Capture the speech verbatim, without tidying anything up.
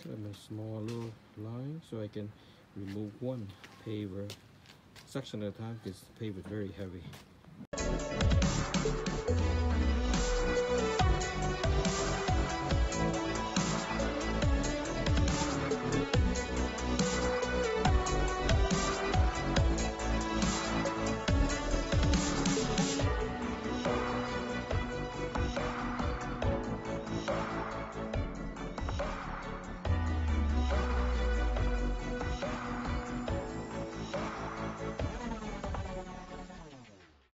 and a small little line so I can remove one paver section at a time because the paver is very heavy.